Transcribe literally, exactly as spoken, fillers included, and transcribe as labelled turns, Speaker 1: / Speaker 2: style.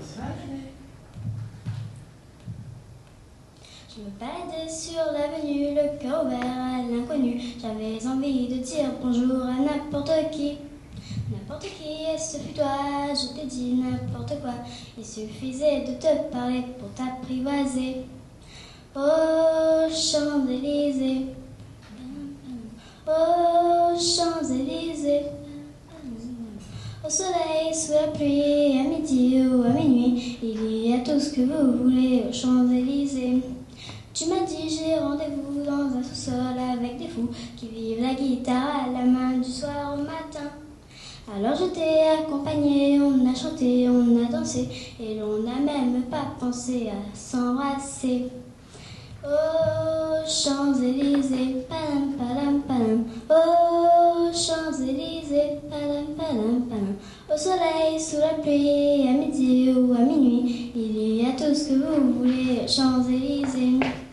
Speaker 1: Je me baladais sur l'avenue, le cœur ouvert à l'inconnu. J'avais envie de dire bonjour à n'importe qui. N'importe qui, et ce fut toi, je t'ai dit n'importe quoi. Il suffisait de te parler pour t'apprivoiser. Oh, Champs-Élysées, oh, Champs-Élysées. Au soleil, sous la pluie, à midi ou à minuit, il y a tout ce que vous voulez aux Champs-Élysées. Tu m'as dit j'ai rendez-vous dans un sous-sol avec des fous qui vivent la guitare à la main du soir au matin. Alors je t'ai accompagné, on a chanté, on a dansé et l'on n'a même pas pensé à s'embrasser. Oh, Champs-Élysées, padam, padam, padam. Oh, Champs-Élysées, padam, padam, padam. Au soleil, sous la pluie, à midi ou à minuit, il y a tout ce que vous voulez aux Champs-Élysées.